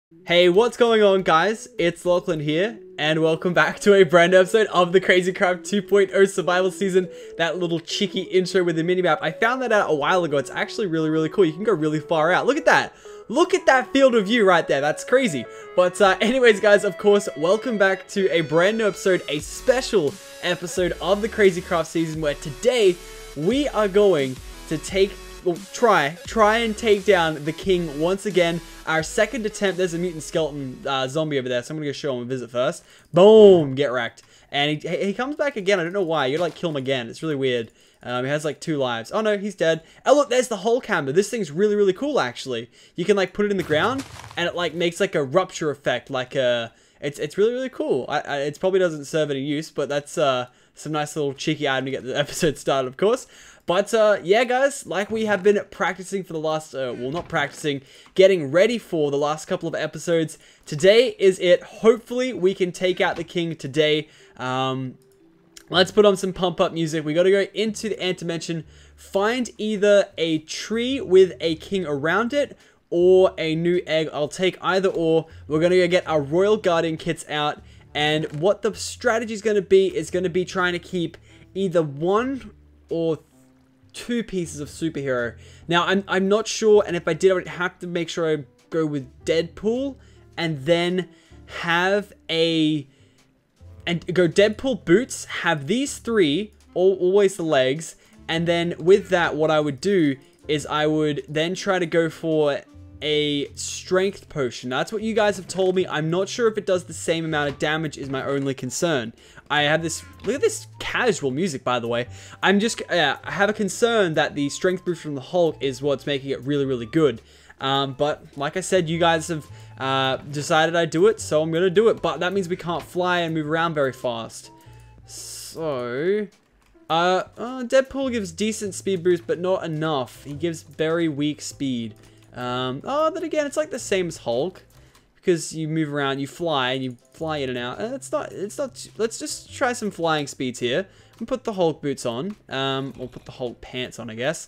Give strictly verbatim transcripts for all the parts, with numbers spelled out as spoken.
Hey, what's going on, guys? It's Lachlan here, and welcome back to a brand new episode of the CrazyCraft two point oh Survival Season. That little cheeky intro with the minimap. I found that out a while ago. It's actually really, really cool. You can go really far out. Look at that. Look at that field of view right there. That's crazy. But uh, anyways, guys, of course, welcome back to a brand new episode, a special episode of the CrazyCraft season, where today we are going to take... Well, try, try and take down the king once again. Our second attempt. There's a mutant skeleton uh, zombie over there, so I'm gonna go show him a visit first. Boom, get wrecked. And he, he comes back again. I don't know why. You gotta like kill him again. It's really weird. Um, he has like two lives. Oh no, he's dead. Oh look, there's the hole camera. This thing's really, really cool actually. You can like put it in the ground, and it like makes like a rupture effect. Like a, it's it's really, really cool. I, I, it probably doesn't serve any use, but that's uh some nice little cheeky item to get the episode started, of course. But, uh, yeah, guys, like we have been practicing for the last, uh, well, not practicing, getting ready for the last couple of episodes. Today is it. Hopefully, we can take out the king today. Um, let's put on some pump-up music. We got to go into the ant dimension, find either a tree with a king around it, or a new egg. I'll take either or. We're going to go get our Royal Guardian kits out, and what the strategy is going to be is going to be trying to keep either one or three two pieces of superhero. Now, I'm, I'm not sure, and if I did, I would have to make sure I go with Deadpool, and then have a, and go Deadpool boots, have these three, all, always the legs, and then with that, what I would do is I would then try to go for a strength potion. Now, that's what you guys have told me. I'm not sure if it does the same amount of damage is my only concern. I have this, look at this casual music, by the way. I'm just, uh, I have a concern that the strength boost from the Hulk is what's making it really, really good. Um, but, like I said, you guys have uh, decided I'd do it, so I'm going to do it. But that means we can't fly and move around very fast. So, uh, uh, Deadpool gives decent speed boost, but not enough. He gives very weak speed. Um, oh, then again, it's like the same as Hulk. Because you move around, you fly, and you fly in and out. Uh, it's not, it's not, let's just try some flying speeds here. And put the Hulk boots on. Um, or put the Hulk pants on, I guess.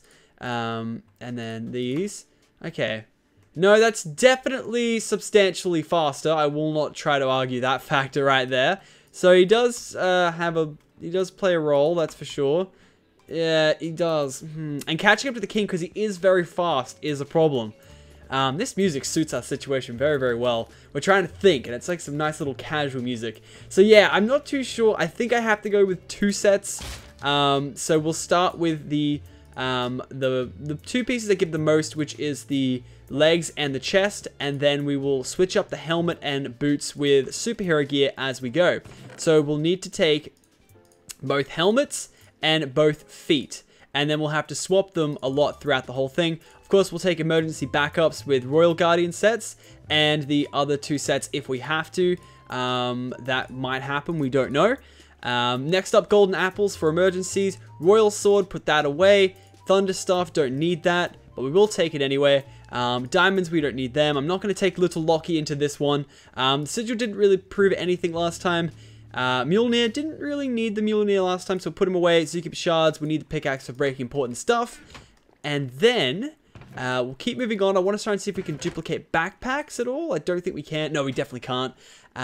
Um, and then these. Okay. No, that's definitely substantially faster. I will not try to argue that factor right there. So he does, uh, have a, he does play a role, that's for sure. Yeah, he does. Hmm. And catching up to the king, because he is very fast, is a problem. Um, this music suits our situation very, very well. We're trying to think, and it's like some nice little casual music. So yeah, I'm not too sure. I think I have to go with two sets. Um, so we'll start with the, um, the, the two pieces that give the most, which is the legs and the chest. And then we will switch up the helmet and boots with superhero gear as we go. So we'll need to take both helmets and both feet. And then we'll have to swap them a lot throughout the whole thing. Of course, we'll take emergency backups with Royal Guardian sets and the other two sets if we have to. Um, that might happen, we don't know. Um, next up, golden apples for emergencies. Royal sword, put that away. Thunder stuff, don't need that, but we will take it anyway. Um, diamonds, we don't need them. I'm not going to take little Lockie into this one. Um, Sigil didn't really prove anything last time. Uh, Mjolnir, didn't really need the Mjolnir last time, so put him away. Zookeeper shards, we need the pickaxe for breaking important stuff. And then, uh, we'll keep moving on. I want to try and see if we can duplicate backpacks at all. I don't think we can. No, we definitely can't.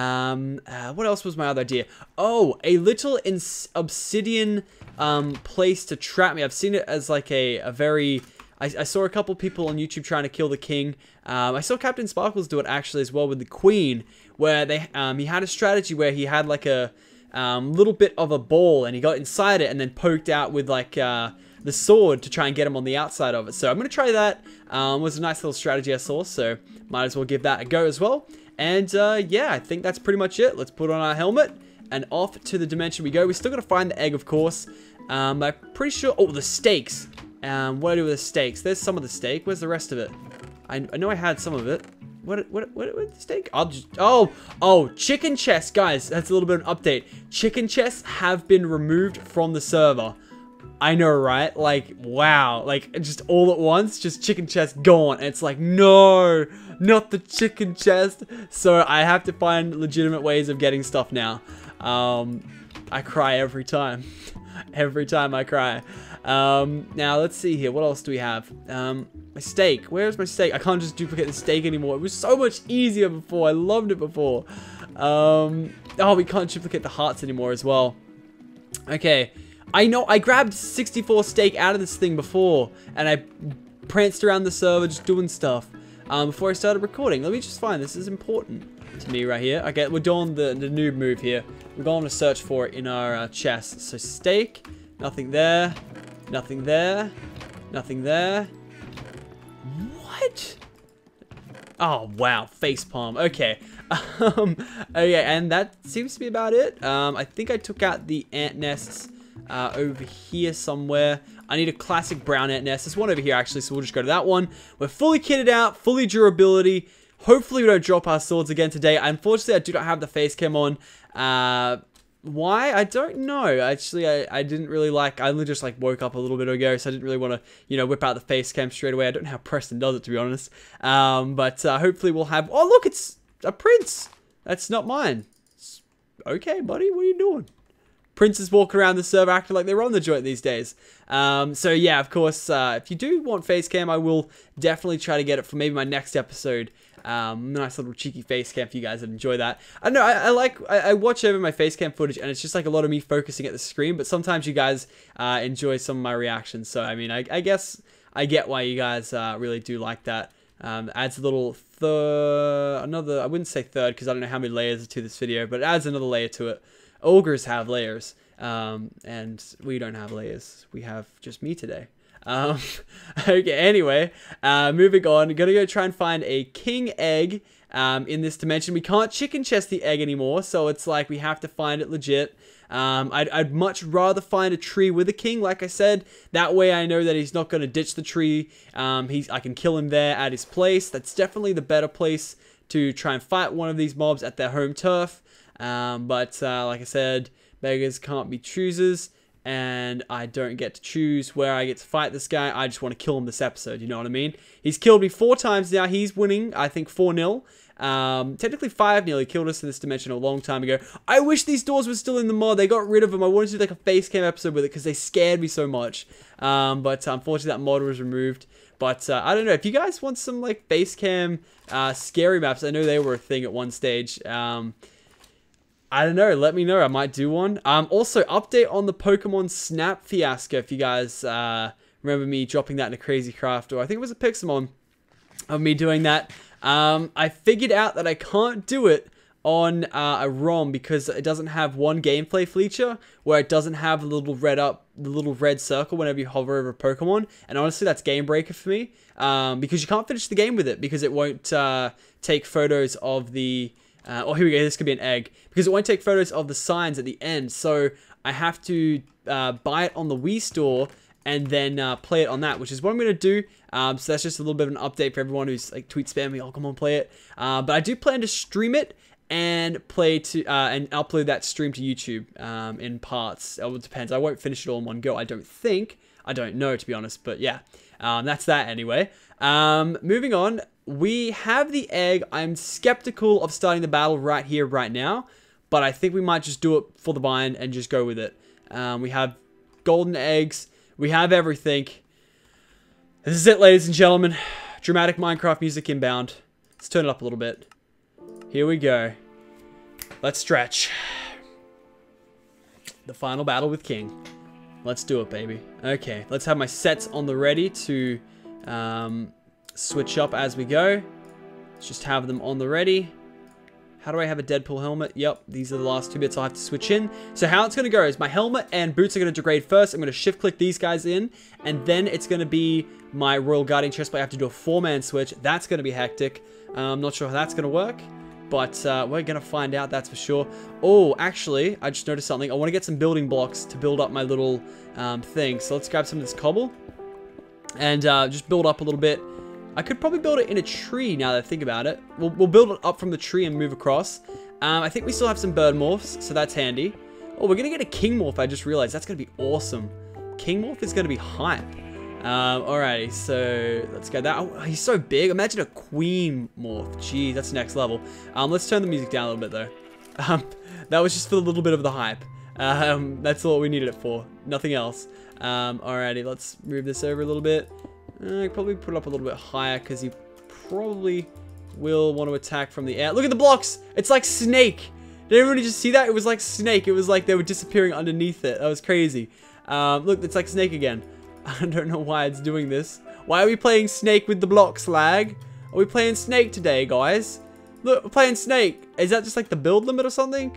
Um, uh, what else was my other idea? Oh, a little ins obsidian um, place to trap me. I've seen it as like a, a very... I, I saw a couple people on YouTube trying to kill the king. Um, I saw Captain Sparkles do it actually as well with the queen, where they um, he had a strategy where he had like a um, little bit of a ball and he got inside it and then poked out with like uh, the sword to try and get him on the outside of it. So I'm going to try that. Um, it was a nice little strategy I saw, so might as well give that a go as well. And uh, yeah, I think that's pretty much it. Let's put on our helmet and off to the dimension we go. We still got to find the egg, of course. Um, I'm pretty sure... Oh, the steaks. Um, what do I do with the steaks? There's some of the steak. Where's the rest of it? I, I know I had some of it. What, what, what, what the steak? I'll just, oh, oh, chicken chests, guys. That's a little bit of an update. Chicken chests have been removed from the server. I know, right? Like, wow. Like, just all at once, just chicken chests gone. And it's like, no, not the chicken chest. So I have to find legitimate ways of getting stuff now. Um, I cry every time. Every time I cry. Um, now, let's see here. What else do we have? Um, my steak. Where's my steak? I can't just duplicate the steak anymore. It was so much easier before. I loved it before. Um, oh, we can't duplicate the hearts anymore as well. Okay. I know. I grabbed sixty-four steak out of this thing before. And I pranced around the server just doing stuff. Um, before I started recording. Let me just find. This is important to me right here. Okay, we're doing the, the noob move here. We're going to search for it in our uh, chest. So steak. Nothing there. Nothing there. Nothing there. What? Oh, wow. Facepalm. Okay. Um, okay, and that seems to be about it. Um, I think I took out the ant nests uh, over here somewhere. I need a classic brown ant nest. There's one over here, actually, so we'll just go to that one. We're fully kitted out, fully durability. Hopefully, we don't drop our swords again today. Unfortunately, I do not have the face cam on. Uh... Why? I don't know. Actually, I, I didn't really like... I only just, like, woke up a little bit ago, so I didn't really want to, you know, whip out the face cam straight away. I don't know how Preston does it, to be honest. Um, but uh, hopefully we'll have... Oh, look! It's a prince! That's not mine. It's... Okay, buddy. What are you doing? Princes walk around the server acting like they're on the joint these days. Um, so, yeah, of course, uh, if you do want face cam, I will definitely try to get it for maybe my next episode. Um, nice little cheeky face cam for you guys that enjoy that. I don't know, I, I like, I, I watch over my face cam footage and it's just like a lot of me focusing at the screen, but sometimes you guys uh, enjoy some of my reactions. So, I mean, I, I guess I get why you guys uh, really do like that. Um, adds a little third, another, I wouldn't say third because I don't know how many layers are to this video, but it adds another layer to it. Ogres have layers, um, and we don't have layers. We have just me today. Um, okay, anyway, uh, moving on, gonna go try and find a king egg, um, in this dimension. We can't chicken chest the egg anymore, so it's like we have to find it legit. Um, I'd, I'd much rather find a tree with a king, like I said. That way I know that he's not gonna ditch the tree. Um, he's, I can kill him there at his place. That's definitely the better place to try and fight one of these mobs at their home turf. Um, but, uh, like I said, beggars can't be choosers. And I don't get to choose where I get to fight this guy. I just want to kill him this episode, you know what I mean? He's killed me four times now. He's winning, I think, four nil. Um, technically five nil. He killed us in this dimension a long time ago. I wish these doors were still in the mod. They got rid of them. I wanted to do like a face cam episode with it because they scared me so much. Um, but unfortunately, that mod was removed. But uh, I don't know. If you guys want some like face cam uh, scary maps, I know they were a thing at one stage. Um... I don't know. Let me know. I might do one. Um, also, update on the Pokemon Snap fiasco. If you guys uh, remember me dropping that in a CrazyCraft, or I think it was a Pixelmon of me doing that. Um, I figured out that I can't do it on uh, a ROM because it doesn't have one gameplay feature where it doesn't have the little red up, the little red circle whenever you hover over a Pokemon. And honestly, that's game breaker for me um, because you can't finish the game with it because it won't uh, take photos of the. Uh, oh, here we go. This could be an egg. Because it won't take photos of the signs at the end. So I have to uh, buy it on the Wii store and then uh, play it on that, which is what I'm going to do. Um, so that's just a little bit of an update for everyone who's like tweet spam me. Oh, come on, play it. Uh, but I do plan to stream it and play to uh, and upload that stream to YouTube um, in parts. It depends. I won't finish it all in one go. I don't think. I don't know, to be honest. But yeah, um, that's that anyway. Um, moving on. We have the egg. I'm skeptical of starting the battle right here, right now. But I think we might just do it for the bind and just go with it. Um, we have golden eggs. We have everything. This is it, ladies and gentlemen. Dramatic Minecraft music inbound. Let's turn it up a little bit. Here we go. Let's stretch. The final battle with King. Let's do it, baby. Okay, let's have my sets on the ready to... Um, switch up as we go. Let's just have them on the ready. How do I have a Deadpool helmet? Yep, these are the last two bits I'll have to switch in. So how it's going to go is my helmet and boots are going to degrade first. I'm going to shift click these guys in. And then it's going to be my Royal Guardian chest, but I have to do a four-man switch. That's going to be hectic. Uh, I'm not sure how that's going to work. But uh, we're going to find out, that's for sure. Oh, actually, I just noticed something. I want to get some building blocks to build up my little um, thing. So let's grab some of this cobble. And uh, just build up a little bit. I could probably build it in a tree now that I think about it. We'll, we'll build it up from the tree and move across. Um, I think we still have some bird morphs, so that's handy. Oh, we're going to get a king morph, I just realized. That's going to be awesome. King morph is going to be hype. Um, alrighty, so let's go that. Oh, he's so big. Imagine a queen morph. Jeez, that's next level. Um, let's turn the music down a little bit, though. Um, that was just for a little bit of the hype. Um, that's all we needed it for. Nothing else. Um, alrighty, let's move this over a little bit. Uh, probably put it up a little bit higher because he probably will want to attack from the air. Look at the blocks! It's like Snake! Did everybody just see that? It was like Snake. It was like they were disappearing underneath it. That was crazy. Um, look, it's like Snake again. I don't know why it's doing this. Why are we playing Snake with the blocks, lag? Are we playing Snake today, guys? Look, we're playing Snake. Is that just like the build limit or something?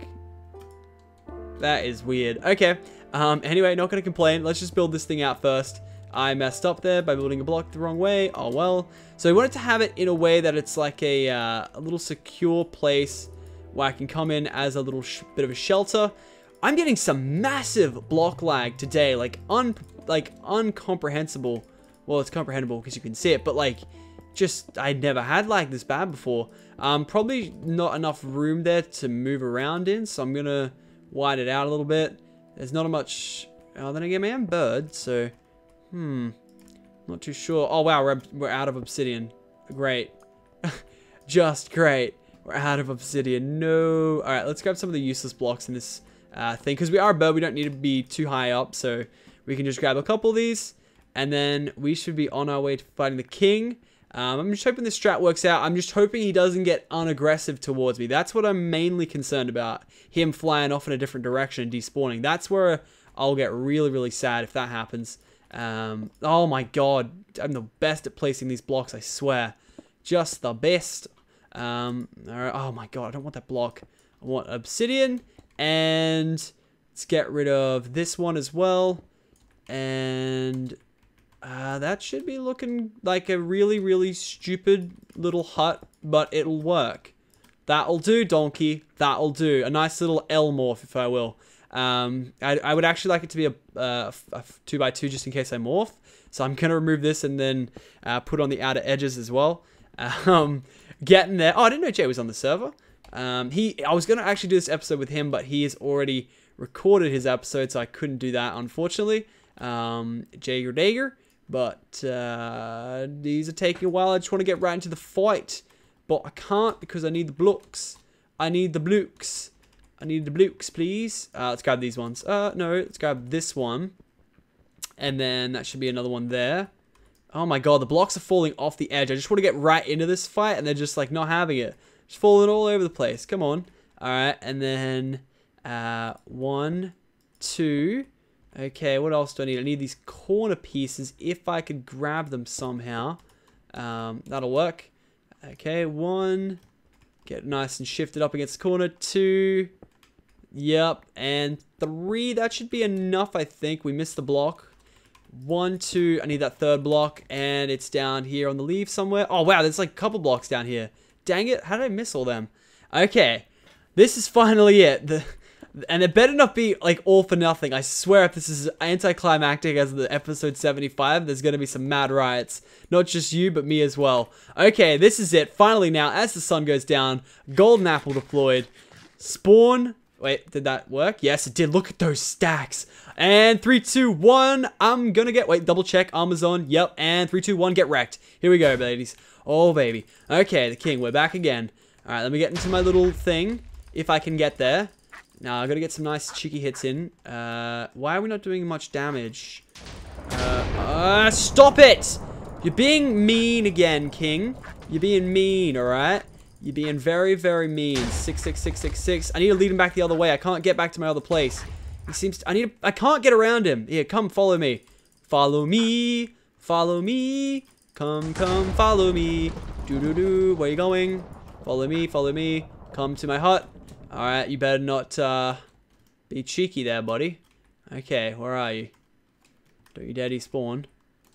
That is weird. Okay. Um, anyway, not going to complain. Let's just build this thing out first. I messed up there by building a block the wrong way. Oh, well. So I wanted to have it in a way that it's like a, uh, a little secure place where I can come in as a little sh bit of a shelter. I'm getting some massive block lag today. Like, un like uncomprehensible. Well, it's comprehensible because you can see it. But, like, just, I'd never had lag this bad before. Um, probably not enough room there to move around in. So I'm going to wide it out a little bit. There's not a much... Oh, then again, I am bird, so... Hmm. Not too sure. Oh, wow, we're, we're out of obsidian. Great. Just great. We're out of obsidian. No. Alright, let's grab some of the useless blocks in this uh, thing. Because we are a bird, we don't need to be too high up. So we can just grab a couple of these. And then we should be on our way to fighting the king. Um, I'm just hoping this strat works out. I'm just hoping he doesn't get unaggressive towards me. That's what I'm mainly concerned about. Him flying off in a different direction and despawning. That's where I'll get really, really sad if that happens. Um, oh my god. I'm the best at placing these blocks, I swear. Just the best. Um, alright. Oh my god, I don't want that block. I want obsidian. And let's get rid of this one as well. And... Uh, that should be looking like a really, really stupid little hut, but it'll work. That'll do, donkey. That'll do. A nice little L morph, if I will. Um, I, I would actually like it to be a, uh, a two by two just in case I morph. So I'm going to remove this and then uh, put on the outer edges as well. Um, getting there. Oh, I didn't know Jay was on the server. Um, he, I was going to actually do this episode with him, but he has already recorded his episode, so I couldn't do that, unfortunately. Um, Jager Dager. But uh, these are taking a while. I just want to get right into the fight. But I can't because I need the blocks. I need the blokes. I need the blokes, please. Uh, let's grab these ones. Uh, no, let's grab this one. And then that should be another one there. Oh my god, the blocks are falling off the edge. I just want to get right into this fight and they're just like not having it. Just falling all over the place. Come on. Alright, and then uh, one, two... Okay, what else do I need? I need these corner pieces if I could grab them somehow. Um, that'll work. Okay, one. Get nice and shifted up against the corner. Two. Yep. And three. That should be enough, I think. We missed the block. One, two. I need that third block. And it's down here on the leaf somewhere. Oh, wow. There's like a couple blocks down here. Dang it. How did I miss all them? Okay. This is finally it. The... And it better not be, like, all for nothing. I swear if this is anticlimactic as the episode seventy-five, there's going to be some mad riots. Not just you, but me as well. Okay, this is it. Finally now, as the sun goes down, golden apple deployed. Spawn. Wait, did that work? Yes, it did. Look at those stacks. And three, two, one. I'm going to get... Wait, double check. Armor's on. Yep. And three, two, one. Get wrecked. Here we go, ladies. Oh, baby. Okay, the king. We're back again. All right, let me get into my little thing. If I can get there. Now, I've got to get some nice cheeky hits in. Uh, why are we not doing much damage? Uh, uh, stop it! You're being mean again, King. You're being mean, alright? You're being very, very mean. Six, six, six, six, six. I need to lead him back the other way. I can't get back to my other place. He seems to... I need to... I can't get around him. Here, come, follow me. Follow me. Follow me. Come, come, follow me. Do-do-do. Where you going? Follow me, follow me. Come to my hut. Alright, you better not uh, be cheeky there, buddy. Okay, where are you? Don't you dare despawn.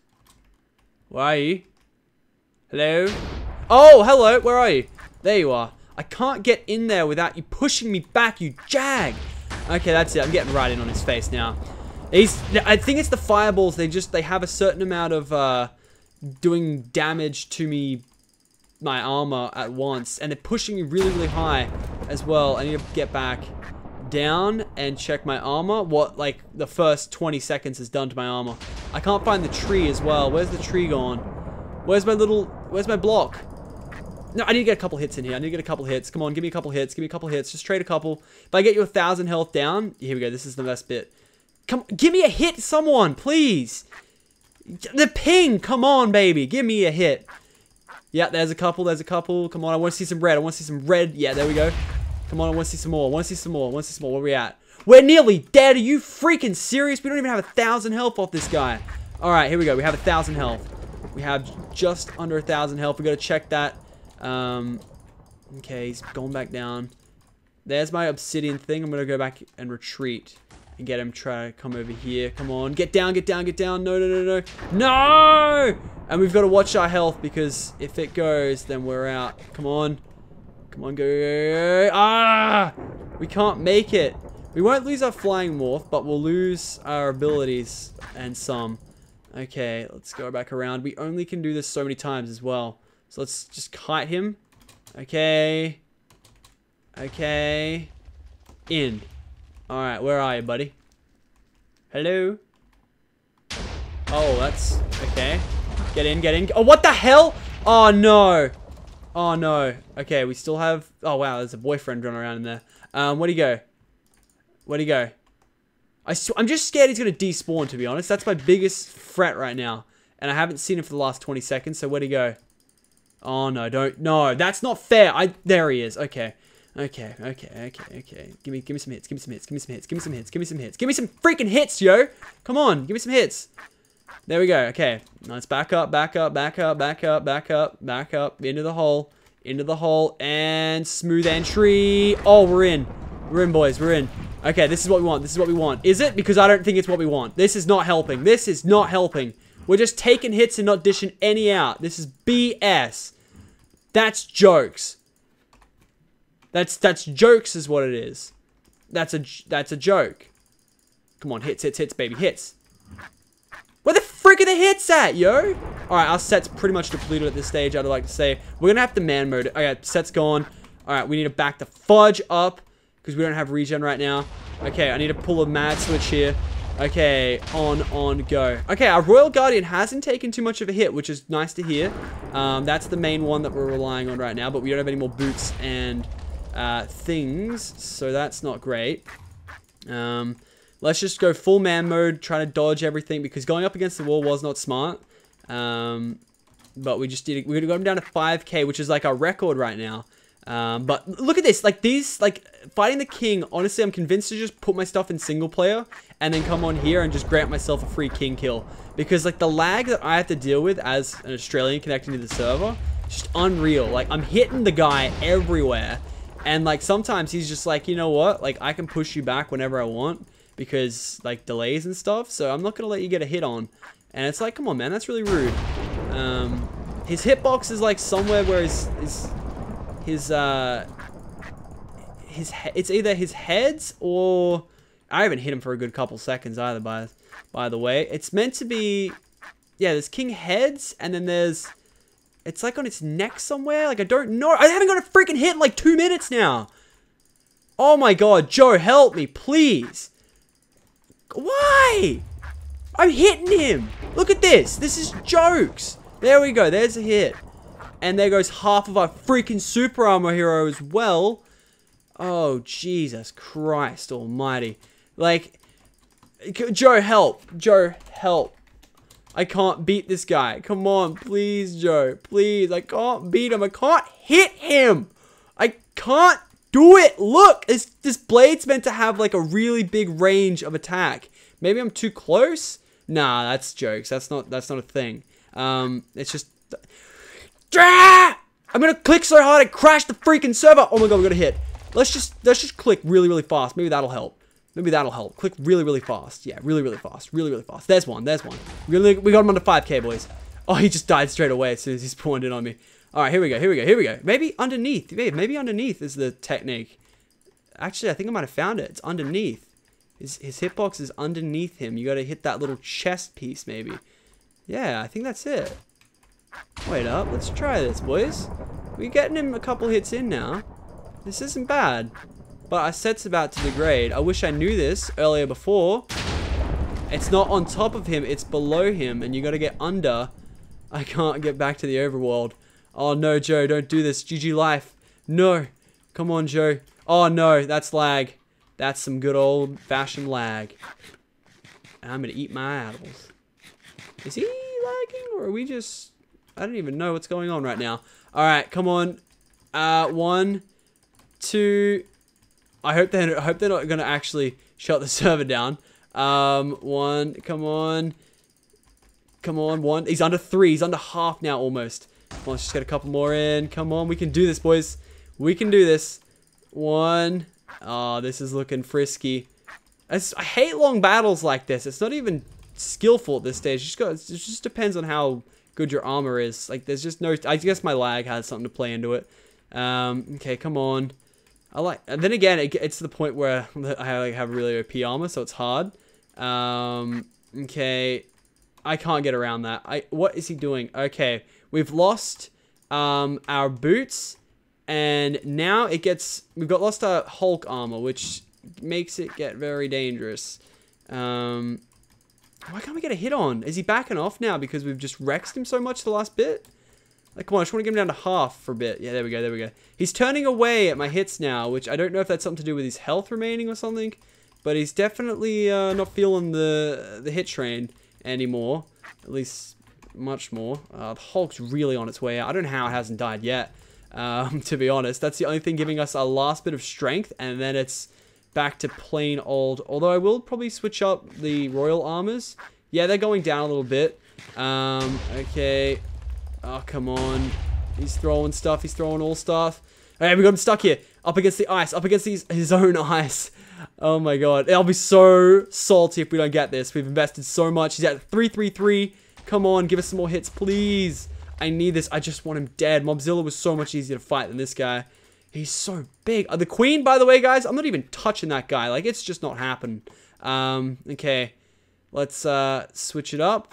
Where are you? Hello? Oh, hello, where are you? There you are. I can't get in there without you pushing me back, you jag! Okay, that's it. I'm getting right in on his face now. He's, I think it's the fireballs. They just, they have a certain amount of uh, doing damage to me, my armor at once. And they're pushing me really, really high as well. I need to get back down and check my armor. What, like, the first twenty seconds has done to my armor. I can't find the tree as well. Where's the tree gone? Where's my little, where's my block? No, I need to get a couple hits in here. I need to get a couple hits. Come on, give me a couple hits. Give me a couple hits. Just trade a couple. If I get you a thousand health down, here we go. This is the best bit. Come, give me a hit, someone, please. The ping, come on, baby. Give me a hit. Yeah, there's a couple. There's a couple. Come on, I want to see some red. I want to see some red. Yeah, there we go. Come on, I want to see some more. I want to see some more. I want to see some more. Where are we at? We're nearly dead. Are you freaking serious? We don't even have a thousand health off this guy. All right, here we go. We have a thousand health. We have just under a thousand health. We got to check that. Um, okay, he's going back down. There's my obsidian thing. I'm going to go back and retreat and get him try to come over here. Come on, get down, get down, get down. No, no, no, no. No! And we've got to watch our health because if it goes, then we're out. Come on. Come on, go, go, go. Ah! We can't make it. We won't lose our flying morph, but we'll lose our abilities and some. Okay, let's go back around. We only can do this so many times as well. So let's just kite him. Okay. Okay. In. Alright, where are you, buddy? Hello? Oh, that's... Okay. Get in, get in. Oh, what the hell? Oh, no. Oh, no. Okay, we still have... Oh, wow, there's a boyfriend running around in there. Um, where'd he go? Where'd he go? I sw I'm just scared he's going to despawn, to be honest. That's my biggest threat right now. And I haven't seen him for the last twenty seconds, so where'd he go? Oh, no, don't... No, that's not fair. I... There he is. Okay. Okay, okay, okay, okay. Give me, give me some hits. Give me some hits. Give me some hits. Give me some hits. Give me some hits. Give me some freaking hits, yo! Come on, give me some hits. There we go. Okay, let's back up, back up, back up, back up, back up, back up, into the hole, into the hole, and smooth entry. Oh, we're in. We're in, boys. We're in. Okay, this is what we want. This is what we want. Is it? Because I don't think it's what we want. This is not helping. This is not helping. We're just taking hits and not dishing any out. This is B S. That's jokes. That's that's jokes is what it is. That's a that's a joke. Come on, hits, hits, hits, baby, hits. Where the frick are the hits at, yo? All right, our set's pretty much depleted at this stage. I'd like to say we're gonna have to man mode it. Okay, set's gone. All right, we need to back the fudge up because we don't have regen right now. Okay, I need to pull a mad switch here. Okay, on, on, go. Okay, our Royal Guardian hasn't taken too much of a hit, which is nice to hear. Um, that's the main one that we're relying on right now, but we don't have any more boots and uh, things, so that's not great. Um, let's just go full man mode, try to dodge everything, because going up against the wall was not smart. Um, but we just did, we're gonna go him down to five K, which is like our record right now. Um, but look at this, like these, like fighting the king, honestly, I'm convinced to just put my stuff in single player and then come on here and just grant myself a free king kill. Because like the lag that I have to deal with as an Australian connecting to the server, just unreal. Like I'm hitting the guy everywhere. And like sometimes he's just like, you know what, like I can push you back whenever I want because like delays and stuff. So I'm not going to let you get a hit on. And it's like, come on, man, that's really rude. Um, his hitbox is like somewhere where his, his His, uh, his, he it's either his heads or, I haven't hit him for a good couple seconds either, by, by the way. It's meant to be, yeah, there's king heads, and then there's, it's like on its neck somewhere, like I don't know. I haven't got a freaking hit in like two minutes now. Oh my god, Joe, help me, please. Why? I'm hitting him. Look at this, this is jokes. There we go, there's a hit. And there goes half of our freaking super armor hero as well. Oh, Jesus Christ almighty. Like, Joe, help. Joe, help. I can't beat this guy. Come on, please, Joe. Please, I can't beat him. I can't hit him. I can't do it. Look, this, this blade's meant to have, like, a really big range of attack. Maybe I'm too close? Nah, that's jokes. That's not, that's not a thing. Um, it's just... I'm gonna click so hard I crash the freaking server. Oh my god, we got a hit. Let's just let's just click really really fast. Maybe that'll help. Maybe that'll help. Click really really fast. Yeah, really really fast. Really really fast. There's one. There's one. We we got him under five K, boys. Oh, he just died straight away as soon as he spawned in on me. All right, here we go. Here we go. Here we go. Maybe underneath. Maybe, maybe underneath is the technique. Actually, I think I might have found it. It's underneath. His his hitbox is underneath him. You got to hit that little chest piece, maybe. Yeah, I think that's it. Wait up, let's try this, boys. We're getting him a couple hits in now. This isn't bad. But our set's about to degrade. I wish I knew this earlier before. It's not on top of him, it's below him, and you gotta get under. I can't get back to the overworld. Oh, no, Joe. Don't do this. G G life. No. Come on, Joe. Oh, no. That's lag. That's some good old-fashioned lag. And I'm going to eat my apples. Is he lagging? Or are we just... I don't even know what's going on right now. Alright, come on. Uh, one, two... I hope they're, I hope they're not going to actually shut the server down. Um, one, come on. Come on, one. He's under three. He's under half now, almost. Come on, let's just get a couple more in. Come on, we can do this, boys. We can do this. One. Oh, this is looking frisky. It's, I hate long battles like this. It's not even skillful at this stage. Just got, it just depends on how good your armor is. Like, there's just no... I guess my lag has something to play into it. Um, okay, come on. I like... And then again, it, it's to the point where I like, have really O P armor, so it's hard. Um, okay. I can't get around that. I What is he doing? Okay. We've lost um, our boots. And now it gets... We've got lost our Hulk armor, which makes it get very dangerous. Um, why can't we get a hit on? Is he backing off now because we've just wrecked him so much the last bit? Like, come on, I just want to get him down to half for a bit. Yeah, there we go, there we go. He's turning away at my hits now, which I don't know if that's something to do with his health remaining or something. But he's definitely uh, not feeling the, the hit train anymore. At least, much more. Uh, the Hulk's really on its way out. I don't know how it hasn't died yet. Um, to be honest, that's the only thing giving us our last bit of strength, and then it's back to plain old. Although I will probably switch up the royal armors. Yeah, they're going down a little bit. Um, okay. Oh, come on. He's throwing stuff. He's throwing all stuff. Hey, we got him stuck here. Up against the ice. Up against his, his own ice. Oh my god. I'll be so salty if we don't get this. We've invested so much. He's at three three three. Come on, give us some more hits, please. I need this. I just want him dead. Mobzilla was so much easier to fight than this guy. He's so big. Uh, the queen, by the way, guys, I'm not even touching that guy. Like, it's just not happening. Um, okay. Let's uh, switch it up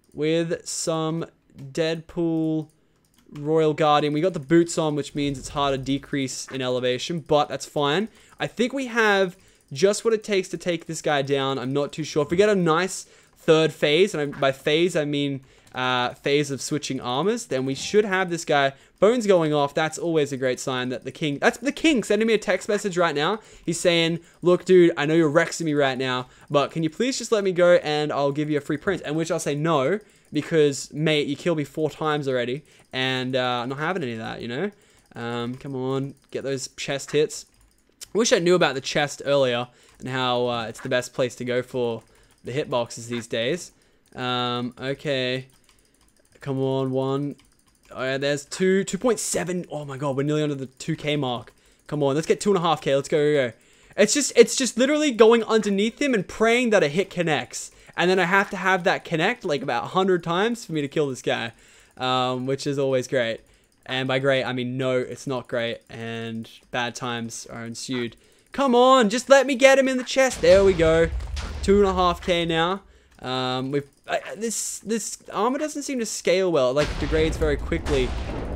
with some Deadpool Royal Guardian. We got the boots on, which means it's hard to decrease in elevation, but that's fine. I think we have just what it takes to take this guy down. I'm not too sure. If we get a nice third phase, and I, by phase, I mean... Uh, phase of switching armors, then we should have this guy. Bones going off, that's always a great sign that the king, that's the king sending me a text message right now. He's saying, look, dude, I know you're Rexing me right now, but can you please just let me go and I'll give you a free print? And which I'll say no, because, mate, you killed me four times already, and uh, I'm not having any of that, you know? Um, come on, get those chest hits. I wish I knew about the chest earlier, and how uh, it's the best place to go for the hitboxes these days. Um, okay. Come on, one. Oh, yeah, there's two. two point seven. Oh my god, we're nearly under the two K mark. Come on, let's get two and a half K. Let's go, go, go. It's just, it's just literally going underneath him and praying that a hit connects. And then I have to have that connect like about a hundred times for me to kill this guy. Um, which is always great. And by great, I mean no, it's not great. And bad times are ensued. Come on, just let me get him in the chest. There we go. Two and a half K now. Um, we've I, this this armor doesn't seem to scale well. It, like, degrades very quickly.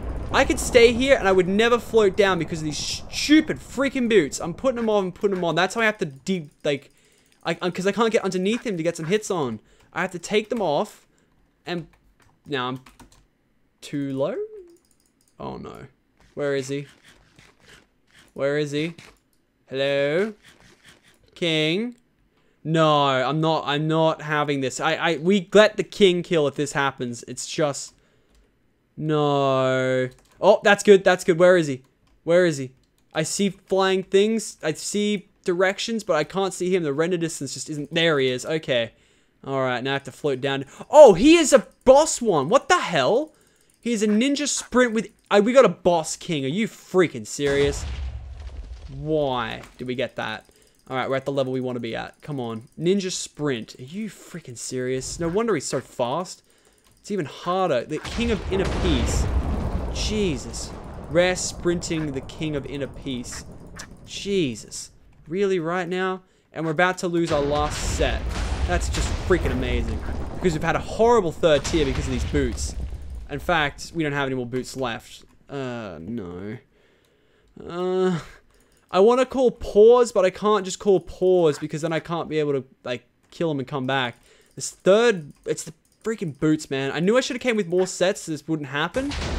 I could stay here and I would never float down because of these stupid freaking boots. I'm putting them on and putting them on. That's how I have to deep like, I because I can't get underneath him to get some hits on. I have to take them off, and now I'm too low. Oh no, where is he? Where is he? Hello, King. No, I'm not, I'm not having this. I, I, we let the king kill if this happens. It's just, no. Oh, that's good, that's good. Where is he? Where is he? I see flying things. I see directions, but I can't see him. The render distance just isn't, there he is. Okay. All right, now I have to float down. Oh, he is a boss one. What the hell? He is a ninja sprint with, uh, we got a boss king. Are you freaking serious? Why did we get that? Alright, we're at the level we want to be at. Come on. Ninja Sprint. Are you freaking serious? No wonder he's so fast. It's even harder. The King of Inner Peace. Jesus. Rare sprinting the King of Inner Peace. Jesus. Really, right now? And we're about to lose our last set. That's just freaking amazing. Because we've had a horrible third tier because of these boots. In fact, we don't have any more boots left. Uh, no. Uh... I want to call pause, but I can't just call pause because then I can't be able to, like, kill him and come back. This third, it's the freaking boots, man. I knew I should have came with more sets so this wouldn't happen.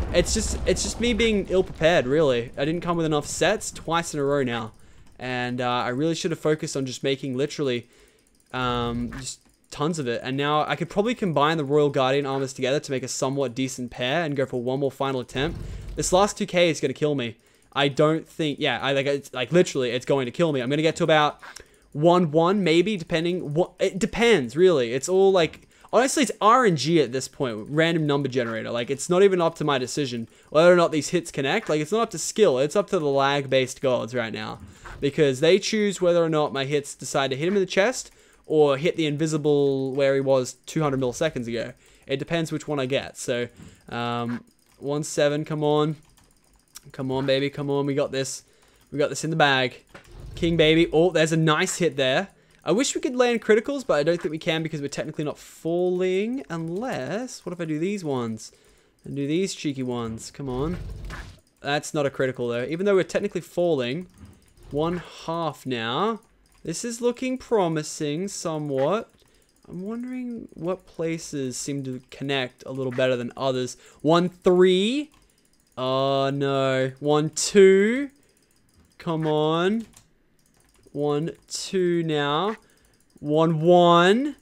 It's just, it's just me being ill-prepared, really. I didn't come with enough sets twice in a row now. And uh, I really should have focused on just making literally um, just tons of it. And now I could probably combine the Royal Guardian armors together to make a somewhat decent pair and go for one more final attempt. This last two K is going to kill me. I don't think, yeah, I like, it's, like literally, it's going to kill me. I'm going to get to about one one, maybe, depending. What it depends, really. It's all like, honestly, it's R N G at this point. Random number generator. Like, it's not even up to my decision whether or not these hits connect. Like, it's not up to skill. It's up to the lag-based gods right now, because they choose whether or not my hits decide to hit him in the chest or hit the invisible where he was two hundred milliseconds ago. It depends which one I get. So, um, one seven. Come on. Come on, baby. Come on. We got this. We got this in the bag. King, baby. Oh, there's a nice hit there. I wish we could land criticals, but I don't think we can because we're technically not falling. Unless... What if I do these ones? And do these cheeky ones. Come on. That's not a critical, though. Even though we're technically falling. One half now. This is looking promising somewhat. I'm wondering what places seem to connect a little better than others. One three. Oh, no. One, two. Come on. One, two now. One, one.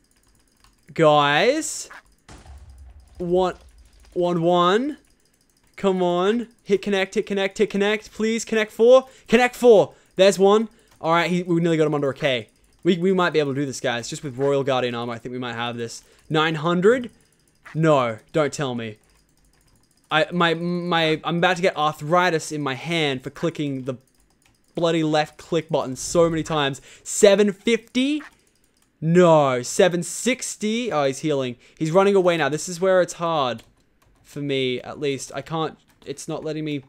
Guys. One, one, one. Come on. Hit connect, hit connect, hit connect. Please, connect four. Connect four. There's one. All right, he, we nearly got him under a K. We, we might be able to do this, guys. Just with Royal Guardian armor, I think we might have this. nine hundred? No, don't tell me. I my my I'm about to get arthritis in my hand for clicking the bloody left click button so many times. seven fifty? No. seven sixty? Oh, he's healing. He's running away now. This is where it's hard. For me, at least. I can't... It's not letting me...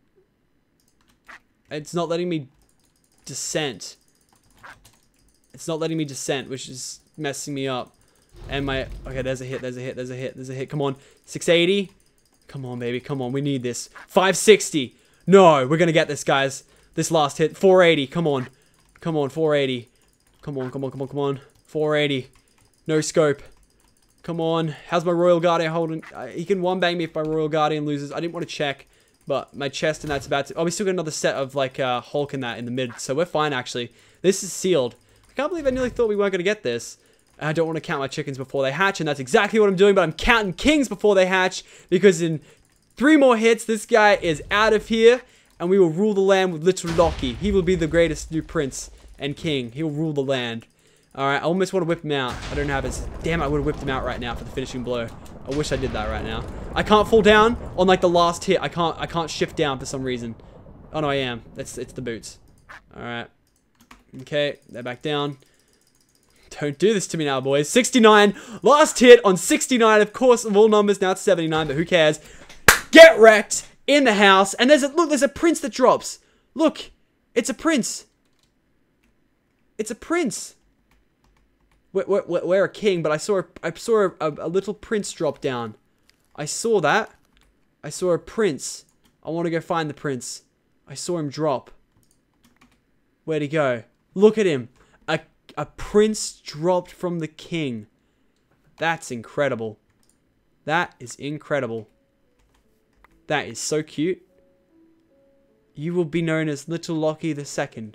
It's not letting me descent. It's not letting me descent, which is messing me up. And my... Okay, there's a hit, there's a hit, there's a hit, there's a hit. Come on. six eighty? Come on, baby. Come on. We need this. five sixty. No, we're going to get this, guys. This last hit. four eighty. Come on. Come on, four eighty. Come on, come on, come on, come on. four eighty. No scope. Come on. How's my Royal Guardian holding? Uh, he can one-bang me if my Royal Guardian loses. I didn't want to check, but my chest and that's about to... Oh, we still got another set of, like, uh, Hulk and that in the mid, so we're fine, actually. This is sealed. I can't believe I nearly thought we weren't going to get this. I don't want to count my chickens before they hatch, and that's exactly what I'm doing, but I'm counting kings before they hatch, because in three more hits, this guy is out of here, and we will rule the land with little Loki. He will be the greatest new prince and king. He will rule the land. Alright, I almost want to whip him out. I don't have his... Damn, I would have whipped him out right now for the finishing blow. I wish I did that right now. I can't fall down on, like, the last hit. I can't I can't shift down for some reason. Oh, no, I am. It's, it's the boots. Alright. Okay, they're back down. Don't do this to me now, boys. sixty-nine. Last hit on sixty-nine. Of course, of all numbers, now it's seventy-nine, but who cares? Get wrecked in the house. And there's a... Look, there's a prince that drops. Look. It's a prince. It's a prince. We're, we're, we're a king, but I saw a, I saw a, a little prince drop down. I saw that. I saw a prince. I want to go find the prince. I saw him drop. Where'd he go? Look at him. A, a prince dropped from the king. That's incredible. That is incredible. That is so cute. You will be known as Little Loki the Second.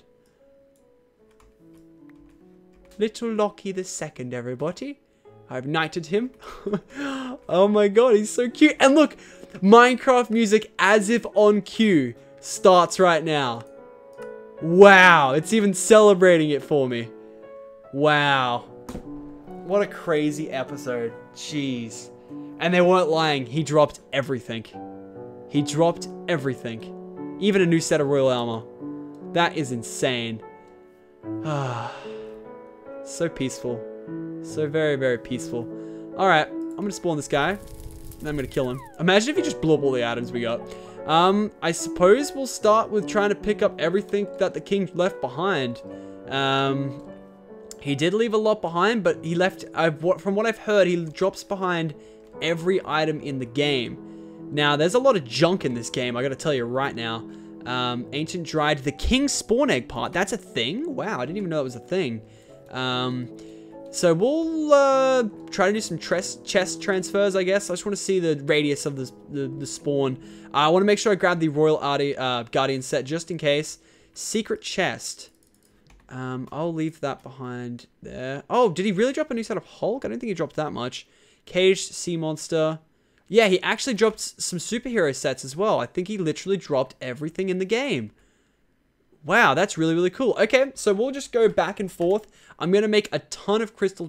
Little Loki the Second, everybody. I've knighted him. Oh my god, he's so cute. And look, Minecraft music as if on cue starts right now. Wow, it's even celebrating it for me. Wow. What a crazy episode. Jeez. And they weren't lying. He dropped everything. He dropped everything. Even a new set of royal armor. That is insane. Ah. So peaceful. So very, very peaceful. Alright, I'm gonna spawn this guy. And I'm gonna kill him. Imagine if he just blew up all the items we got. Um, I suppose we'll start with trying to pick up everything that the king left behind. Um, he did leave a lot behind, but he left, I've, from what I've heard, he drops behind every item in the game. Now, there's a lot of junk in this game, I gotta tell you right now. Um, Ancient Dried, the King's Spawn Egg part, that's a thing? Wow, I didn't even know that was a thing. Um, So we'll uh, try to do some chest transfers, I guess. I just want to see the radius of the, the, the spawn. Uh, I want to make sure I grab the Royal Arti uh, Guardian set just in case. Secret chest. Um, I'll leave that behind there. Oh, did he really drop a new set of Hulk? I don't think he dropped that much. Caged Sea Monster. Yeah, he actually dropped some superhero sets as well. I think he literally dropped everything in the game. Wow, that's really, really cool. Okay, so we'll just go back and forth. I'm going to make a ton of crystal...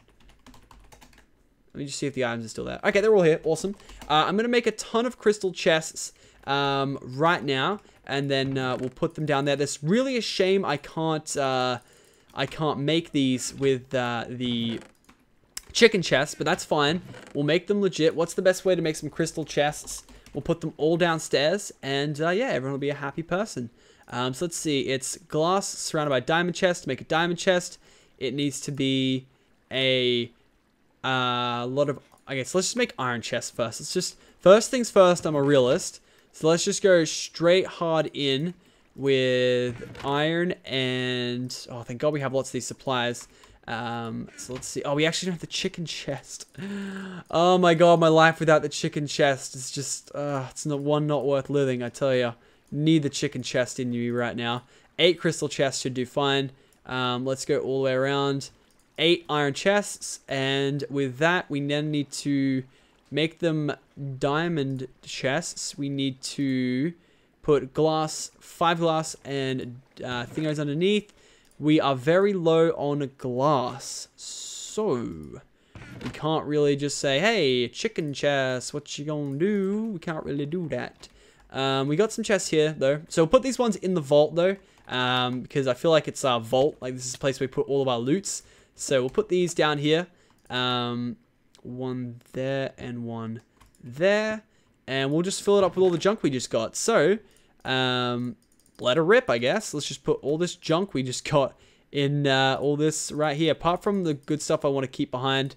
Let me just see if the items are still there. Okay, they're all here. Awesome. Uh, I'm going to make a ton of crystal chests um, right now. And then uh, we'll put them down there. That's really a shame I can't, uh, I can't make these with uh, the chicken chests, but that's fine. We'll make them legit. What's the best way to make some crystal chests? We'll put them all downstairs, and uh, yeah, everyone will be a happy person. Um, so let's see. It's glass surrounded by diamond chest. To make a diamond chest, it needs to be a uh, lot of... I guess let's just make iron chests first. Let's just... First things first, I'm a realist. So let's just go straight hard in with iron and... Oh, thank God we have lots of these supplies. Um, so let's see. Oh, we actually don't have the chicken chest. Oh my God, my life without the chicken chest is just... Uh, it's not one not worth living, I tell you. Need the chicken chest in you right now. Eight crystal chests should do fine. Um, let's go all the way around. Eight iron chests. And with that, we then need to... make them diamond chests. We need to put glass, five glass, and uh, thingos underneath. We are very low on glass, so we can't really just say, "Hey, chicken chest, what you gonna do?" We can't really do that. Um, we got some chests here though, so we'll put these ones in the vault though, um, because I feel like it's our vault. Like this is a place where we put all of our loots. So we'll put these down here. Um, one there and one there, and we'll just fill it up with all the junk we just got. So um let her rip, I guess. Let's just put all this junk we just got in uh all this right here, apart from the good stuff I want to keep behind.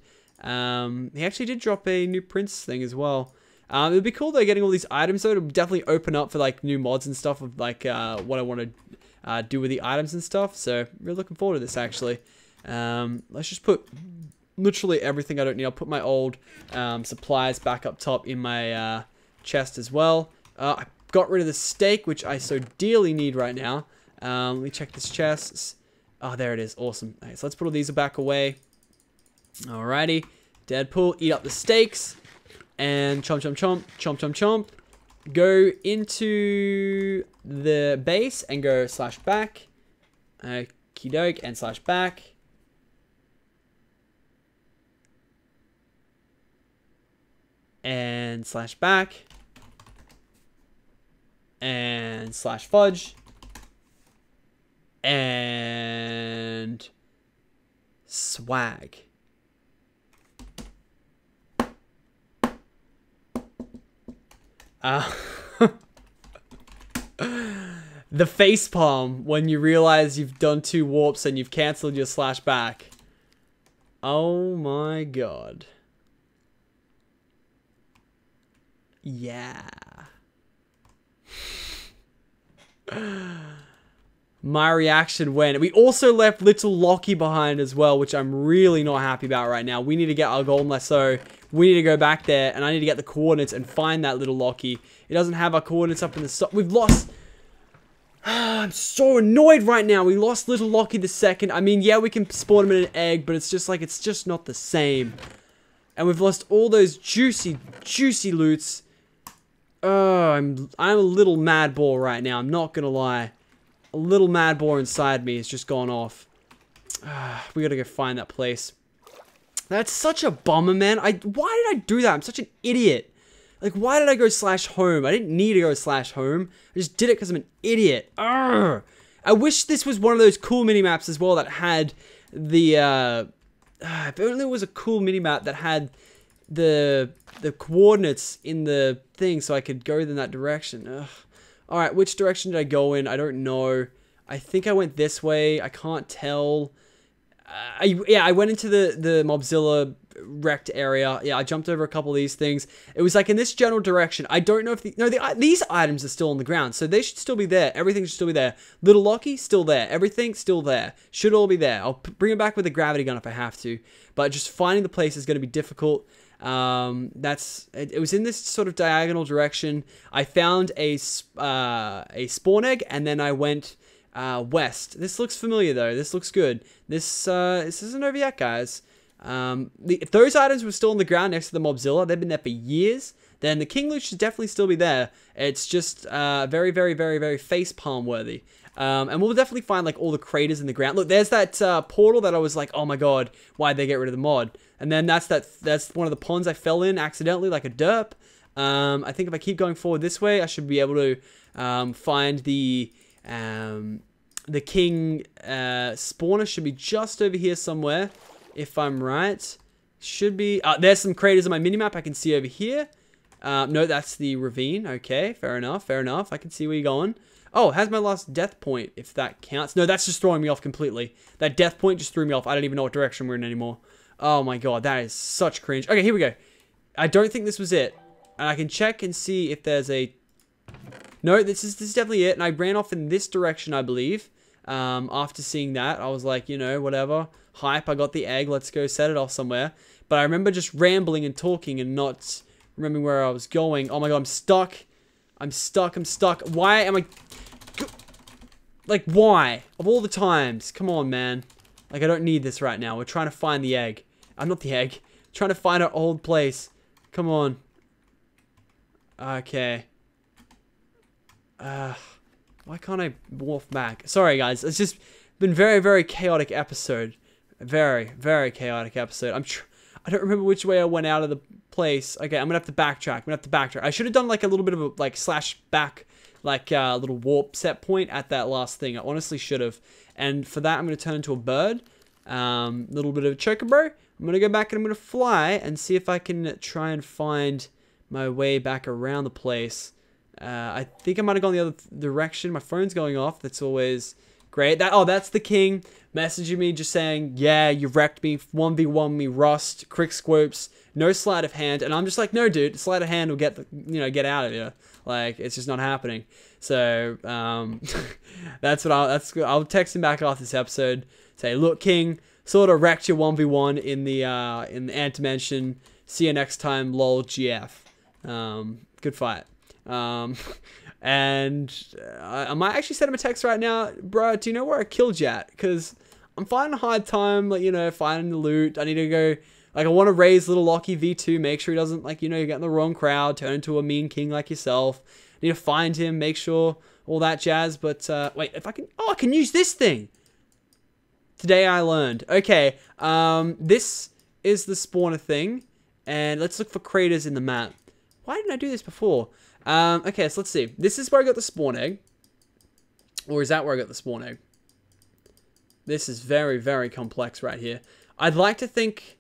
Um he actually did drop a new prince thing as well. Um it would be cool though getting all these items, so it'll definitely open up for like new mods and stuff of like uh what I want to uh do with the items and stuff. So we're looking forward to this actually. Um let's just put literally everything I don't need. I'll put my old um, supplies back up top in my uh, chest as well. Uh, I got rid of the steak, which I so dearly need right now. Um, let me check this chest. Oh, there it is. Awesome. Okay, so let's put all these back away. Alrighty. Deadpool, eat up the steaks. And chomp, chomp, chomp, chomp, chomp, chomp. Go into the base and go slash back. Okie doke, and slash back. And slash back. And slash fudge. And swag. Uh, the facepalm when you realize you've done two warps and you've cancelled your slash back. Oh my God. Yeah. My reaction when... We also left Little Lockie behind as well, which I'm really not happy about right now. We need to get our golden lasso. We need to go back there, and I need to get the coordinates and find that Little Lockie. It doesn't have our coordinates up in the... So We've lost... I'm so annoyed right now. We lost Little Lockie the second. I mean, yeah, we can spawn him in an egg, but it's just like, it's just not the same. And we've lost all those juicy, juicy loots. Oh, I'm I'm a little mad ball right now. I'm not gonna lie. A little mad ball inside me has just gone off. Uh, we gotta go find that place. That's such a bummer, man. I why did I do that? I'm such an idiot. Like, why did I go slash home? I didn't need to go slash home. I just did it because I'm an idiot. Urgh. I wish this was one of those cool mini-maps as well that had the... Uh, if only it was a cool mini-map that had the the coordinates in the thing so I could go in that direction. Ugh. Alright, which direction did I go in? I don't know. I think I went this way. I can't tell. Uh, I, yeah, I went into the, the Mobzilla wrecked area. Yeah, I jumped over a couple of these things. It was like in this general direction. I don't know if the, no, the, these items are still on the ground, so they should still be there. Everything should still be there. Little Lockie, still there. Everything, still there. Should all be there. I'll bring it back with a gravity gun if I have to, but just finding the place is going to be difficult. Um, that's, it, it was in this sort of diagonal direction. I found a, uh, a spawn egg, and then I went uh, west. This looks familiar though. This looks good. This, uh, this isn't over yet, guys. Um, the, if those items were still on the ground next to the Mobzilla, they've been there for years, then the King Loot should definitely still be there. It's just, uh, very, very, very, very facepalm worthy. Um, and we'll definitely find, like, all the craters in the ground. Look, there's that, uh, portal that I was like, oh my god, why'd they get rid of the mod? And then that's that, that's one of the ponds I fell in accidentally, like a derp. Um, I think if I keep going forward this way, I should be able to, um, find the, um, the King, uh, spawner should be just over here somewhere, if I'm right. Should be, uh, there's some craters on my minimap I can see over here. Um, no, that's the ravine. Okay, fair enough, fair enough. I can see where you're going. Oh, has my last death point, if that counts. No, that's just throwing me off completely. That death point just threw me off. I don't even know what direction we're in anymore. Oh my god, that is such cringe. Okay, here we go. I don't think this was it. And I can check and see if there's a... No, this is, this is definitely it. And I ran off in this direction, I believe. Um, after seeing that, I was like, you know, whatever. Hype, I got the egg. Let's go set it off somewhere. But I remember just rambling and talking and not remembering where I was going. Oh my god, I'm stuck. I'm stuck. I'm stuck. Why am I... Like, why? Of all the times. Come on, man. Like, I don't need this right now. We're trying to find the egg. I'm not the egg. I'm trying to find our old place. Come on. Okay. Uh, why can't I morph back? Sorry, guys. It's just been very, very chaotic episode. Very, very chaotic episode. I'm tr I don't remember which way I went out of the place. Okay, I'm gonna have to backtrack. I'm gonna have to backtrack. I should have done like a little bit of a like slash back, like a uh, little warp set point at that last thing. I honestly should have. And for that, I'm gonna turn into a bird. Um, little bit of a chocobo. I'm gonna go back and I'm gonna fly and see if I can try and find my way back around the place. Uh, I think I might have gone the other direction. My phone's going off. That's always great. That oh, that's the King messaging me, just saying, yeah, you wrecked me, one v one me, Rust, Crick Squopes, no sleight of hand. And I'm just like, no, dude, sleight of hand will get, the, you know, get out of here. Like, it's just not happening. So, um, that's what I'll, that's, I'll text him back after this episode. Say, look, King, sort of wrecked your one v one in the, uh, in the ant dimension. See you next time, lol, G F. Um, good fight. Um, and uh, I might actually send him a text right now, bro. Do you know where I killed you at? Because I'm finding a hard time, like, you know, finding the loot. I need to go, like, I want to raise little Lockie V two, make sure he doesn't, like, you know, get in the wrong crowd, turn into a mean king like yourself. I need to find him, make sure, all that jazz. But, uh, wait, if I can, oh, I can use this thing. Today I learned. Okay, um, this is the spawner thing. And let's look for craters in the map. Why didn't I do this before? Um, okay, so let's see. This is where I got the spawn egg. Or is that where I got the spawn egg? This is very, very complex right here. I'd like to think...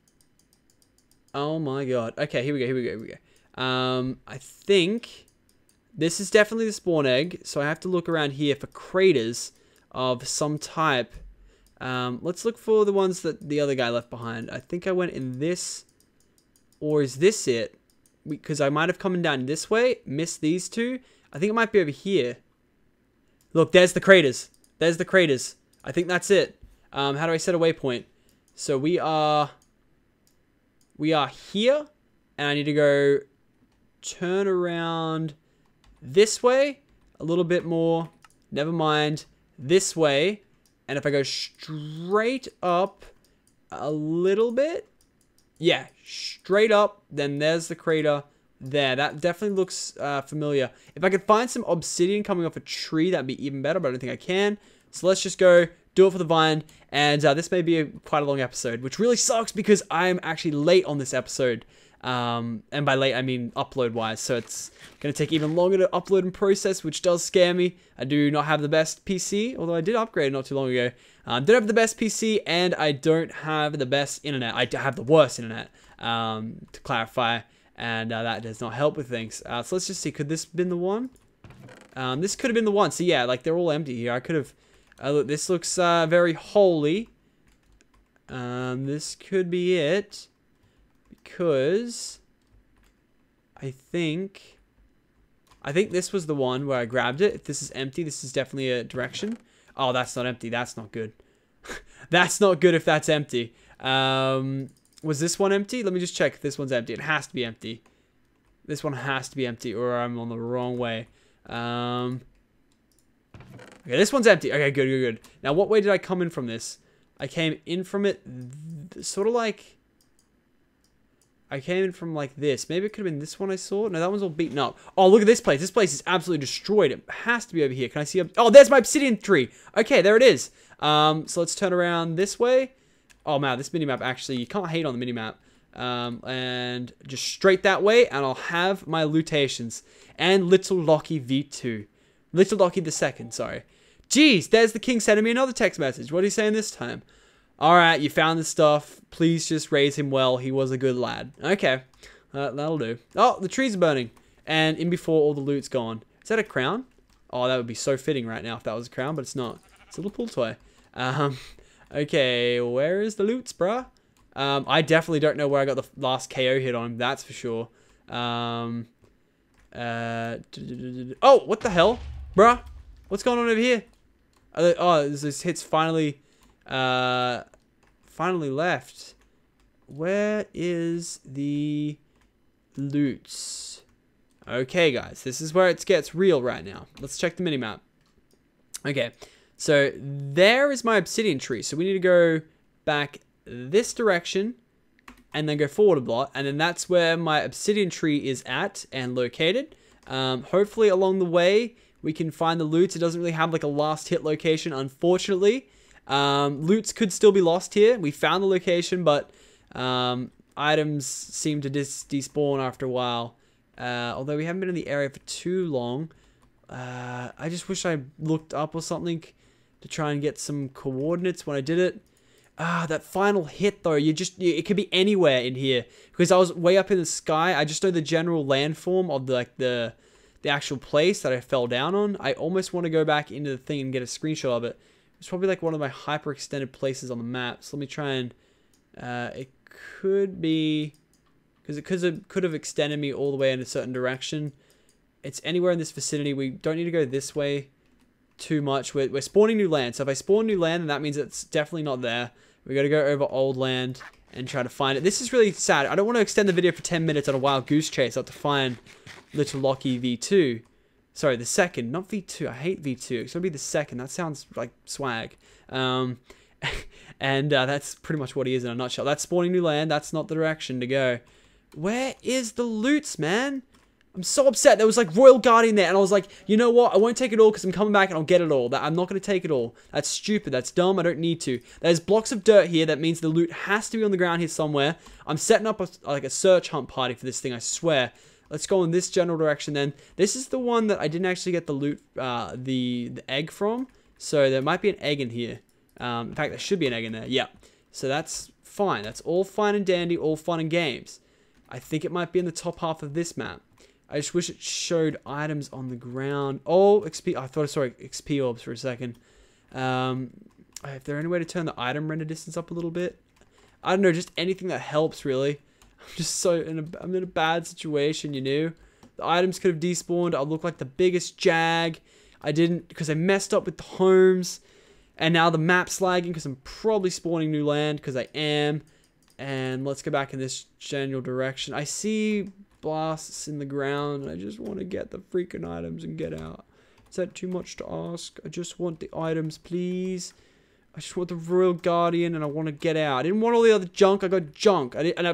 Oh my god. Okay, here we go, here we go, here we go. Um, I think... This is definitely the spawn egg. So I have to look around here for craters of some type. Um, let's look for the ones that the other guy left behind. I think I went in this... Or is this it? Because I might have come down this way, missed these two. I think it might be over here. Look, there's the craters. There's the craters. I think that's it. Um, how do I set a waypoint? So we are... We are here. And I need to go turn around this way. A little bit more. Never mind. This way. And if I go straight up a little bit... Yeah, straight up, then there's the crater there. That definitely looks uh, familiar. If I could find some obsidian coming off a tree, that'd be even better, but I don't think I can. So let's just go do it for the vine. And uh, this may be a, quite a long episode, which really sucks because I'm actually late on this episode. Um, and by late, I mean upload-wise. So it's going to take even longer to upload and process, which does scare me. I do not have the best P C, although I did upgrade not too long ago. I um, don't have the best P C, and I don't have the best internet. I have the worst internet, um, to clarify, and uh, that does not help with things. Uh, so let's just see. Could this have been the one? Um, this could have been the one. So yeah, like they're all empty here. I could have... Uh, look, this looks uh, very holy. Um, this could be it. because I think I think this was the one where I grabbed it. If this is empty, this is definitely a direction. Oh, that's not empty. That's not good. That's not good if that's empty. Um, was this one empty? Let me just check if this one's empty. It has to be empty. This one has to be empty or I'm on the wrong way. Um, okay, this one's empty. Okay, good, good, good. Now, what way did I come in from this? I came in from it sort of like... I came in from like this. Maybe it could have been this one I saw. No, that one's all beaten up. Oh, look at this place. This place is absolutely destroyed. It has to be over here. Can I see? Oh, there's my obsidian tree. Okay, there it is. Um, so let's turn around this way. Oh, man, this minimap actually, you can't hate on the minimap. Um, and just straight that way, and I'll have my lutations. And Little Lockie V two. Little Lockie the second, sorry. Jeez, there's the king sending me another text message. What are you saying this time? Alright, you found the stuff. Please just raise him well. He was a good lad. Okay. Uh, that'll do. Oh, the trees are burning. And in before all the loot's gone. Is that a crown? Oh, that would be so fitting right now if that was a crown, but it's not. It's a little pool toy. Um, okay, where is the loots, bruh? Um, I definitely don't know where I got the last K O hit on him. That's for sure. Um, uh, oh, what the hell? Bruh? What's going on over here? Oh, this hit's finally... Uh, finally left. Where is the loots? Okay, guys, this is where it gets real right now. Let's check the minimap. Okay, so there is my obsidian tree. So we need to go back this direction and then go forward a block. And then that's where my obsidian tree is at and located. Um, hopefully along the way, we can find the loots. It doesn't really have like a last hit location, unfortunately. Um, loots could still be lost here. We found the location, but um, items seem to dis despawn after a while. Uh, although we haven't been in the area for too long. Uh, I just wish I looked up or something to try and get some coordinates when I did it. Ah, that final hit though, you just, it could be anywhere in here. Because I was way up in the sky. I just know the general landform of the, like the, the actual place that I fell down on. I almost want to go back into the thing and get a screenshot of it. It's probably like one of my hyper extended places on the map. So let me try and, uh, it could be, because it could have, could have extended me all the way in a certain direction. It's anywhere in this vicinity. We don't need to go this way too much. We're, we're spawning new land. So if I spawn new land, then that means it's definitely not there. We got to go over old land and try to find it. This is really sad. I don't want to extend the video for ten minutes on a wild goose chase. I have to find Little Lockie V two. Sorry, the second, not V two. I hate V two. It's going to be the second. That sounds like swag. Um, and uh, that's pretty much what he is in a nutshell. That's spawning new land. That's not the direction to go. Where is the loots, man? I'm so upset. There was like Royal Guardian there. And I was like, you know what? I won't take it all because I'm coming back and I'll get it all. That I'm not going to take it all. That's stupid. That's dumb. I don't need to. There's blocks of dirt here. That means the loot has to be on the ground here somewhere. I'm setting up a, like a search hunt party for this thing. I swear. Let's go in this general direction then. This is the one that I didn't actually get the loot, uh, the, the egg from. So there might be an egg in here. Um, in fact, there should be an egg in there. Yeah. So that's fine. That's all fine and dandy, all fun and games. I think it might be in the top half of this map. I just wish it showed items on the ground. Oh, X P. I thought I saw X P orbs for a second. Um, if there any way to turn the item render distance up a little bit? I don't know. Just anything that helps, really. I'm just so in a, I'm in a bad situation, you know. The items could have despawned. I'll look like the biggest jag. I didn't because I messed up with the homes. And now the map's lagging because I'm probably spawning new land because I am. And let's go back in this general direction. I see blasts in the ground. And I just want to get the freaking items and get out. Is that too much to ask? I just want the items, please. I just want the Royal Guardian and I want to get out. I didn't want all the other junk. I got junk. I didn't, and I...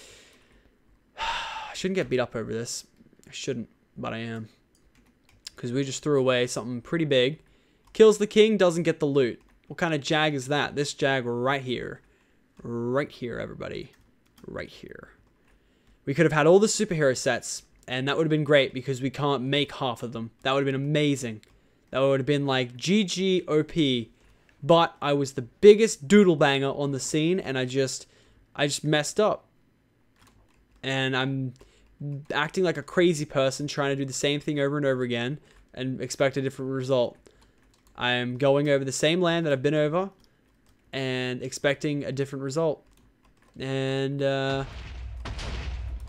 I shouldn't get beat up over this. I shouldn't, but I am. Because we just threw away something pretty big. Kills the king, doesn't get the loot. What kind of jag is that? This jag right here. Right here, everybody. Right here. We could have had all the superhero sets, and that would have been great because we can't make half of them. That would have been amazing. That would have been like G G O P. But I was the biggest doodle banger on the scene, and I just, I just messed up. And I'm acting like a crazy person trying to do the same thing over and over again and expect a different result. I am going over the same land that I've been over and expecting a different result. And uh,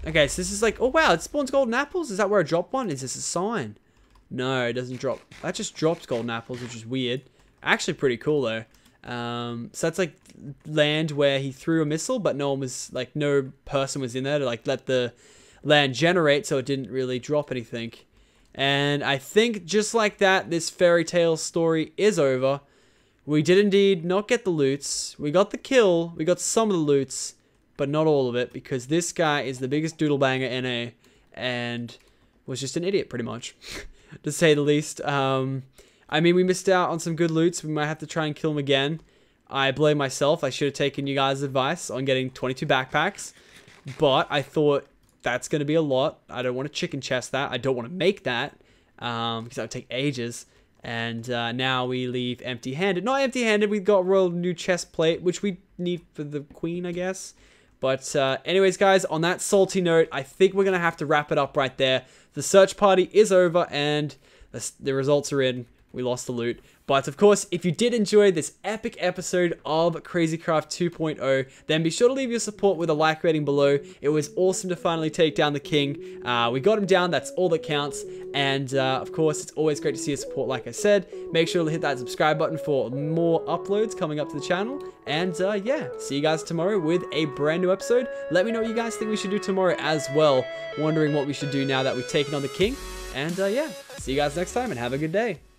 Okay, so this is like, oh wow, it spawns golden apples? Is that where I drop one? Is this a sign? No, it doesn't drop. That just drops golden apples, which is weird. Actually pretty cool though. Um, so that's like land where he threw a missile, but no one was, like, no person was in there to like let the land generate, so it didn't really drop anything. And I think just like that, this fairy tale story is over. We did indeed not get the loots. We got the kill. We got some of the loots, but not all of it, because this guy is the biggest doodle banger N A and was just an idiot pretty much, to say the least. Um, I mean, we missed out on some good loots. We might have to try and kill him again. I blame myself. I should have taken you guys' advice on getting twenty-two backpacks, but I thought that's going to be a lot. I don't want to chicken chest that. I don't want to make that um, because that would take ages. And uh, now we leave empty-handed. Not empty-handed, we've got a royal new chest plate, which we need for the queen, I guess. But uh, anyways, guys, on that salty note, I think we're going to have to wrap it up right there. The search party is over, and the, the results are in. We lost the loot. But, of course, if you did enjoy this epic episode of CrazyCraft two point oh, then be sure to leave your support with a like rating below. It was awesome to finally take down the king. Uh, we got him down. That's all that counts. And, uh, of course, it's always great to see your support, like I said. Make sure to hit that subscribe button for more uploads coming up to the channel. And, uh, yeah, see you guys tomorrow with a brand new episode. Let me know what you guys think we should do tomorrow as well. Wondering what we should do now that we've taken on the king. And, uh, yeah, see you guys next time and have a good day.